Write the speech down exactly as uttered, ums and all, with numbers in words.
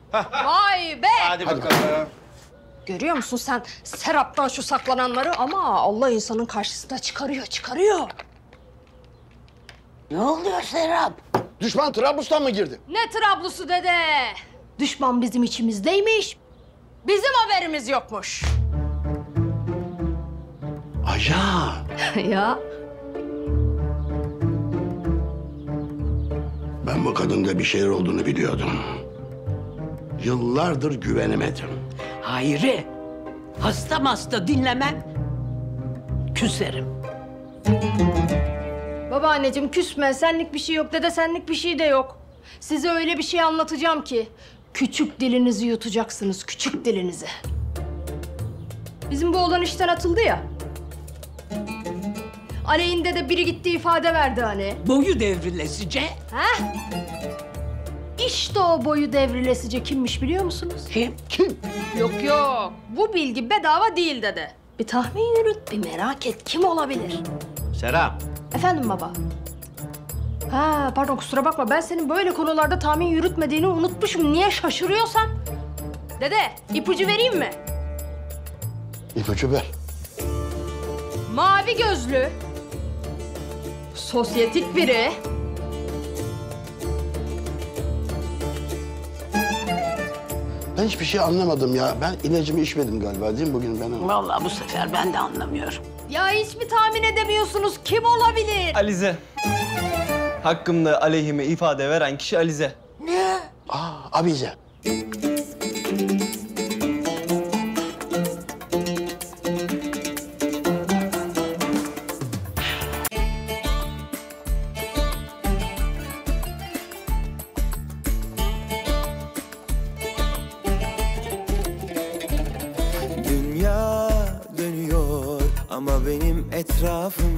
Vay be! Hadi bakalım. Görüyor musun sen Serap'tan şu saklananları ama Allah insanın karşısına çıkarıyor, çıkarıyor. Ne oluyor Serap? Düşman Trablus'tan mı girdi? Ne Trablus'u dede? Düşman bizim içimizdeymiş. Bizim haberimiz yokmuş. Ajan. Ya Ben bu kadında bir şeyler olduğunu biliyordum. Yıllardır güvenemedim. Hayri, hasta hasta dinlemem. Küserim. babaanneciğim küsme, senlik bir şey yok. Dede senlik bir şey de yok. Size öyle bir şey anlatacağım ki küçük dilinizi yutacaksınız, küçük dilinizi. Bizim bu oğlan işten atıldı ya. Aleyhinde de biri gitti ifade verdi hani. Boyu devrilesice. Heh. İşte o boyu devrilesice kimmiş biliyor musunuz? Kim? Kim? Yok yok. Bu bilgi bedava değil dede. Bir tahmin yürüt, bir merak et. Kim olabilir? Serap. Efendim baba? Ha pardon kusura bakma. Ben senin böyle konularda tahmin yürütmediğini unutmuşum. Niye şaşırıyorsan? Dede ipucu vereyim mi? İpucu ver. Mavi gözlü. Sosyetik biri. Ben hiçbir şey anlamadım ya. Ben ilacımı içmedim galiba değil mi bugün ben? Vallahi bu sefer ben de anlamıyorum. Ya hiç mi tahmin edemiyorsunuz? Kim olabilir? Alize. Hakkımda aleyhime ifade veren kişi Alize. Ne? Aa, abize. Dünya dönüyor ama benim etrafım